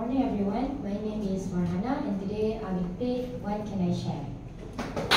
morning everyone, my name is Farhanna and today I will play What Can I Share?